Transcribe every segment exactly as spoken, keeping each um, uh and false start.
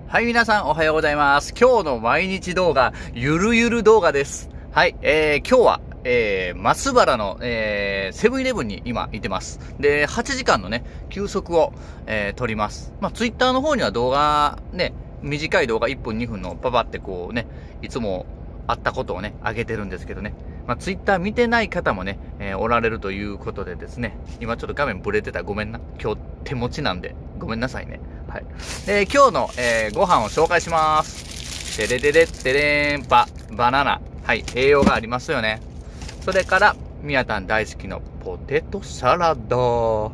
はい、皆さんおはようございます。今日の毎日動画、ゆるゆる動画です。はい、えー、今日は、えー、松原の、えー、セブンイレブンに今いてます。で、はちじかんのね、休息を、えー、撮ります。まあ、ツイッターの方には動画、ね、短い動画いっぷんにふんのパパってこうね、いつもあったことをね、上げてるんですけどね。まあ、ツイッター見てない方もね、えー、おられるということでですね、今ちょっと画面ブレてたらごめんな。今日手持ちなんで、ごめんなさいね。はい。えー、今日の、えー、ご飯を紹介します。てれれれってれーんぱ、バナナ。はい、栄養がありますよね。それから、みやたん大好きのポテトサラダ。はい。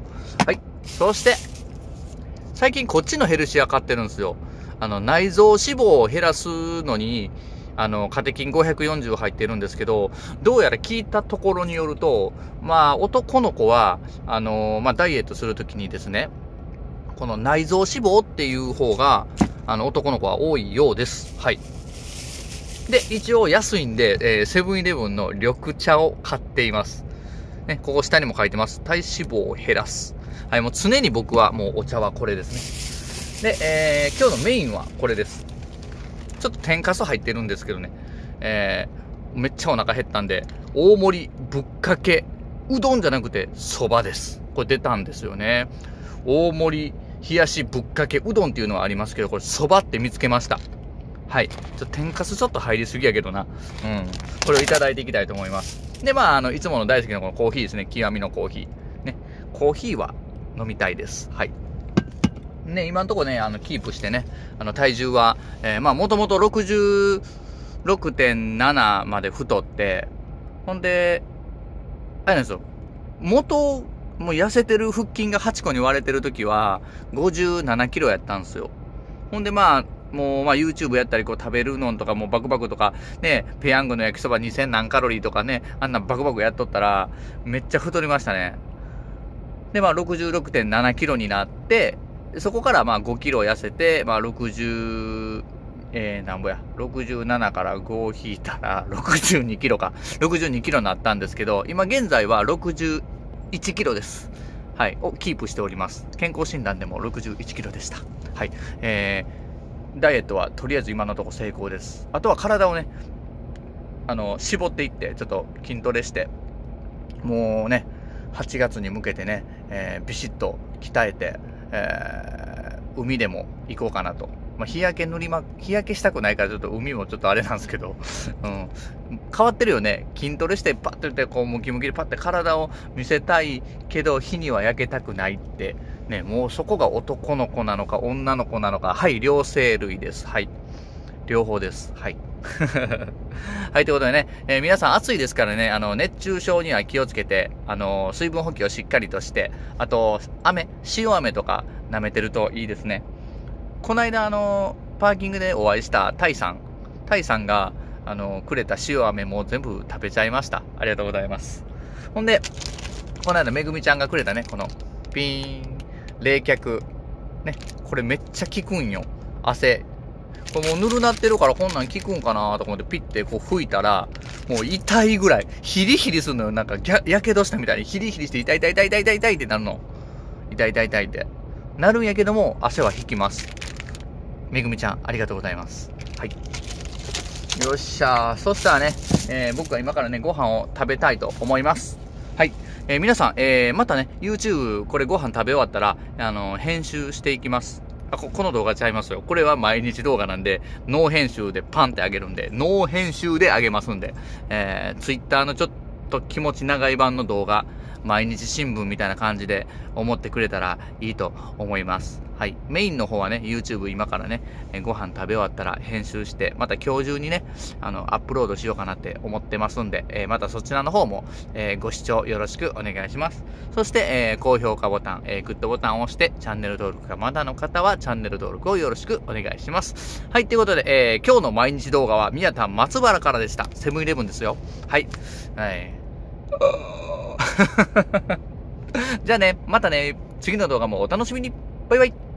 そして、最近こっちのヘルシア買ってるんですよ。あの、内臓脂肪を減らすのに、あの、カテキンごひゃくよんじゅう入ってるんですけど、どうやら聞いたところによると、まあ、男の子は、あの、まあ、ダイエットするときにですね、この内臓脂肪っていう方が、あの、男の子は多いようです。はい。で、一応安いんで、えー、セブンイレブンの緑茶を買っています。ね、ここ下にも書いてます。体脂肪を減らす。はい、もう常に僕はもうお茶はこれですね。で、えー、今日のメインはこれです。ちょっと天かす入ってるんですけどね、えー、めっちゃお腹減ったんで、大盛りぶっかけ、うどんじゃなくて蕎麦です。これ出たんですよね。大盛り冷やしぶっかけうどんっていうのはありますけど、これ蕎麦って見つけました。はい。ちょっと天かすちょっと入りすぎやけどな。うん。これをいただいていきたいと思います。で、まあ、あの、いつもの大好きなこのコーヒーですね。極みのコーヒー。ね。コーヒーは飲みたいです。はい。ね、今のところね、あの、キープしてね、あの、体重は、えー、まあ、もともと ろくじゅうろくてんなな まで太って、ほんで、あれなんですよ。元、もう痩せてる腹筋がはちこに割れてる時は、ごじゅうななキロやったんですよ。ほんで、まあ、もう、まあ、YouTube やったり、こう、食べるのとか、もう、バクバクとか、ね、ペヤングの焼きそばにせん何カロリーとかね、あんなバクバクやっとったら、めっちゃ太りましたね。で、まあ、ろくじゅうろくてんななキロになって、そこからまあごキロ痩せて、まあろくじゅう、えー、なんぼや、ろくじゅうななからごを引いたらろくじゅうにキロか、ろくじゅうにキロになったんですけど、今現在はろくじゅういちキロです。はい、をキープしております。健康診断でもろくじゅういちキロでした。はい、えー、ダイエットはとりあえず今のところ成功です。あとは体をね、あの、絞っていって、ちょっと筋トレして、もうね、はちがつに向けてね、えー、ビシッと鍛えて、えー、海でも行こうかなと。まあ、日焼け塗りま、日焼けしたくないからちょっと海もちょっとあれなんですけど、うん。変わってるよね。筋トレしてパッと言ってこうムキムキでパッて体を見せたいけど日には焼けたくないって。ね、もうそこが男の子なのか女の子なのか。はい、両生類です。はい。両方です。はい。はい、ということでね、えー、皆さん暑いですからね、あの、熱中症には気をつけて、あの、水分補給をしっかりとして、あと、雨、塩飴とか舐めてるといいですね。この間、あの、パーキングでお会いしたタイさん。タイさんが、あの、くれた塩飴も全部食べちゃいました。ありがとうございます。ほんで、この間、めぐみちゃんがくれたね、この、ピーン、冷却。ね、これめっちゃ効くんよ。汗。これもうぬるなってるからこんなん効くんかなと思ってピッてこう吹いたら、もう痛いぐらい、ヒリヒリするのよ。なんかやけどしたみたいにヒリヒリして痛い痛い痛い痛い痛い痛いってなるの。痛い痛い痛いって。なるんやけども、汗は引きます。めぐみちゃん、ありがとうございます。はい。よっしゃー。そしたらね、えー、僕は今からね、ご飯を食べたいと思います。はい。えー、皆さん、えー、またね、YouTube、これご飯食べ終わったら、あのー、編集していきます。あこ、この動画ちゃいますよ。これは毎日動画なんで、ノー編集でパンってあげるんで、ノー編集であげますんで、えー、Twitter のちょっと気持ち長い版の動画、毎日新聞みたいな感じで思ってくれたらいいと思います。はい。メインの方はね、YouTube 今からね、えご飯食べ終わったら編集して、また今日中にね、あの、アップロードしようかなって思ってますんで、えー、またそちらの方も、えー、ご視聴よろしくお願いします。そして、えー、高評価ボタン、えー、グッドボタンを押して、チャンネル登録がまだの方はチャンネル登録をよろしくお願いします。はい。ということで、えー、今日の毎日動画は宮田松原からでした。セブンイレブンですよ。はい。はい。じゃあね、またね、次の動画もお楽しみに。バイバイ。